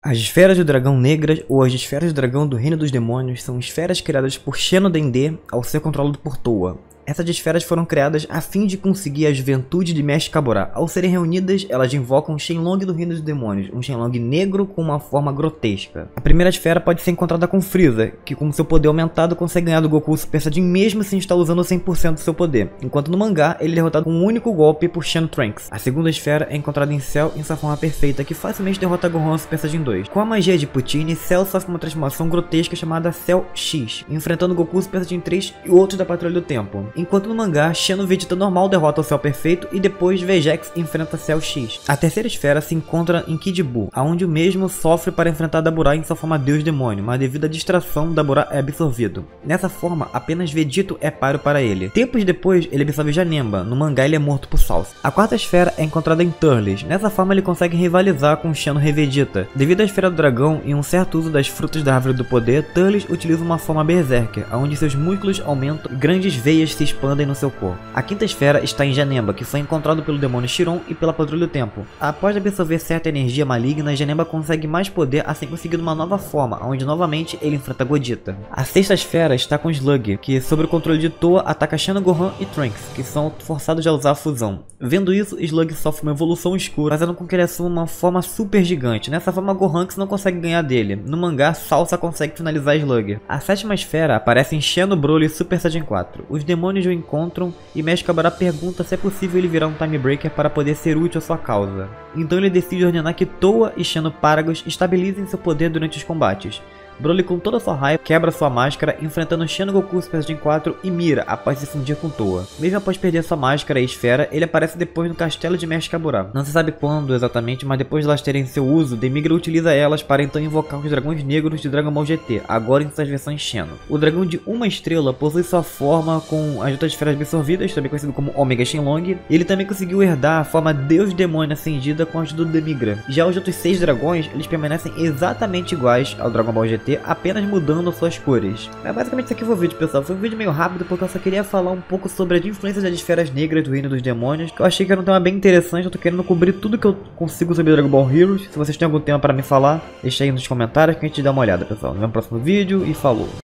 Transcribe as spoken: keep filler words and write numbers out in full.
As esferas do dragão negras, ou as esferas do dragão do reino dos demônios, são esferas criadas por Xeno Dendê ao ser controlado por Towa. Essas esferas foram criadas a fim de conseguir a juventude de Mestre Kaburá. Ao serem reunidas, elas invocam Shenlong do Reino dos Demônios, um Shenlong negro com uma forma grotesca. A primeira esfera pode ser encontrada com Frieza, que com seu poder aumentado consegue ganhar do Goku Super Saiyajin mesmo sem estar usando cem por cento do seu poder, enquanto no mangá ele é derrotado com um único golpe por Shen Trunks. A segunda esfera é encontrada em Cell em sua forma perfeita, que facilmente derrota Gohan Super Saiyajin dois. Com a magia de Poutine, Cell sofre uma transformação grotesca chamada Cell X, enfrentando Goku Super Saiyajin três e outros da Patrulha do Tempo. Enquanto no mangá, Xeno Vegeta normal derrota o Cell Perfeito e depois Vegex enfrenta Cell X. A terceira esfera se encontra em Kid Buu, onde o mesmo sofre para enfrentar Daburá em sua forma Deus Demônio, mas devido à distração, Daburá é absorvido. Nessa forma, apenas Vegito é páreo para ele. Tempos depois, ele absorve Janemba, no mangá ele é morto por Salsa. A quarta esfera é encontrada em Turles, nessa forma ele consegue rivalizar com Xeno Revegeta. Devido à esfera do dragão e um certo uso das frutas da árvore do poder, Turles utiliza uma forma Berserker, onde seus músculos aumentam e grandes veias se expandem no seu corpo. A quinta esfera está em Janemba, que foi encontrado pelo demônio Chiron e pela Patrulha do Tempo. Após absorver certa energia maligna, Janemba consegue mais poder, assim conseguindo uma nova forma, onde novamente ele enfrenta Godita. A sexta esfera está com Slug, que sob o controle de Towa ataca Xeno, Gohan e Trunks, que são forçados a usar a fusão. Vendo isso, Slug sofre uma evolução escura, fazendo com que ele assuma uma forma super gigante. Nessa forma, Gohan não consegue ganhar dele. No mangá, Salsa consegue finalizar Slug. A sétima esfera aparece em Xeno, Broly e Super Saiyajin quatro. Os demônios o encontram e Mestre Kaburá pergunta se é possível ele virar um Time Breaker para poder ser útil à sua causa. Então ele decide ordenar que Towa e Xeno Paragus estabilizem seu poder durante os combates. Broly, com toda sua raiva, quebra sua máscara, enfrentando Xeno, Goku Super Saiyajin quatro e Mira após se fundir com Towa. Mesmo após perder sua máscara e esfera, ele aparece depois no castelo de Mestre Kaburá. Não se sabe quando exatamente, mas depois de elas terem seu uso, Demigra utiliza elas para então invocar os dragões negros de Dragon Ball G T, agora em suas versões Xeno. O dragão de uma estrela possui sua forma com as outras esferas absorvidas, também conhecido como Omega Shenlong. Ele também conseguiu herdar a forma Deus Demônio acendida com a ajuda do Demigra. Já os outros seis dragões, eles permanecem exatamente iguais ao Dragon Ball G T, apenas mudando suas cores. É basicamente isso aqui foi o vídeo, pessoal. Foi um vídeo meio rápido porque eu só queria falar um pouco sobre as influências das esferas negras do Reino dos Demônios, que eu achei que era um tema bem interessante. Eu tô querendo cobrir tudo que eu consigo sobre Dragon Ball Heroes. Se vocês têm algum tema para me falar, deixa aí nos comentários que a gente dá uma olhada, pessoal. Nos vemos no próximo vídeo e falou!